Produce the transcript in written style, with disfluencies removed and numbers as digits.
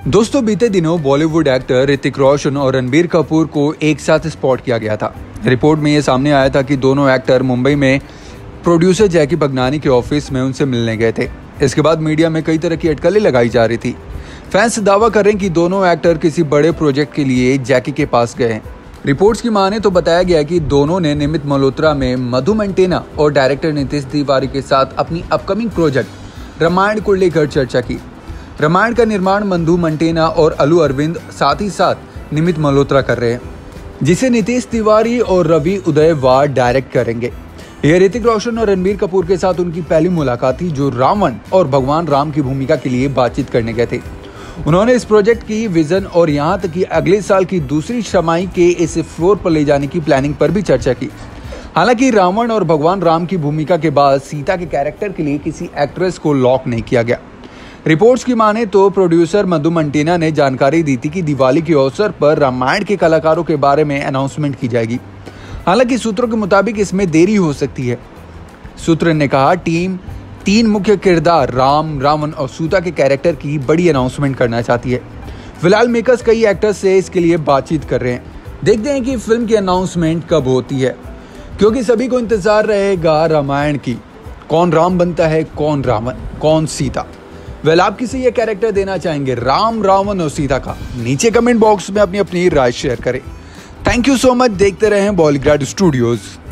दोस्तों, बीते दिनों बॉलीवुड एक्टर ऋतिक रोशन और रणबीर कपूर को एक साथ स्पॉट किया गया था। रिपोर्ट में ये सामने आया था कि दोनों एक्टर मुंबई में प्रोड्यूसर जैकी भगनानी के ऑफिस में उनसे मिलने गए थे। इसके बाद मीडिया में कई तरह की अटकलें लगाई जा रही थी। फैंस दावा कर रहे हैं कि दोनों एक्टर किसी बड़े प्रोजेक्ट के लिए जैकी के पास गए हैं। रिपोर्ट्स की माने तो बताया गया कि दोनों ने निमित मल्होत्रा में मधु मंटेना और डायरेक्टर नीतीश तिवारी के साथ अपनी अपकमिंग प्रोजेक्ट रामायण को लेकर चर्चा की। रामायण का निर्माण मधु मंटेना और अल्लू अरविंद साथ ही साथ निमित मल्होत्रा कर रहे हैं, जिसे नीतीश तिवारी और रवि उदयवार डायरेक्ट करेंगे। यह ऋतिक रोशन और रणबीर कपूर के साथ उनकी पहली मुलाकात थी, जो रावण और भगवान राम की भूमिका के लिए बातचीत करने गए थे। उन्होंने इस प्रोजेक्ट की विजन और यहाँ तक कि अगले साल की दूसरी छमाही के इस फ्लोर पर ले जाने की प्लानिंग पर भी चर्चा की। हालांकि रावण और भगवान राम की भूमिका के बाद सीता के कैरेक्टर के लिए किसी एक्ट्रेस को लॉक नहीं किया गया। रिपोर्ट्स की माने तो प्रोड्यूसर मधु मंटेना ने जानकारी दी थी कि दिवाली के अवसर पर रामायण के कलाकारों के बारे में अनाउंसमेंट की जाएगी। हालांकि सूत्रों के मुताबिक इसमें देरी हो सकती है। सूत्र ने कहा, टीम 3 मुख्य किरदार राम, रावण और सीता के कैरेक्टर की बड़ी अनाउंसमेंट करना चाहती है। फिलहाल मेकर्स कई एक्टर्स से इसके लिए बातचीत कर रहे हैं। देखते हैं कि फिल्म की अनाउंसमेंट कब होती है, क्योंकि सभी को इंतजार रहेगा रामायण की। कौन राम बनता है, कौन रावण, कौन सीता। आप किसे ये कैरेक्टर देना चाहेंगे, राम, रावण और सीता का? नीचे कमेंट बॉक्स में अपनी राय शेयर करें। Thank you so much. देखते रहें बॉलीग्राड स्टूडियोज।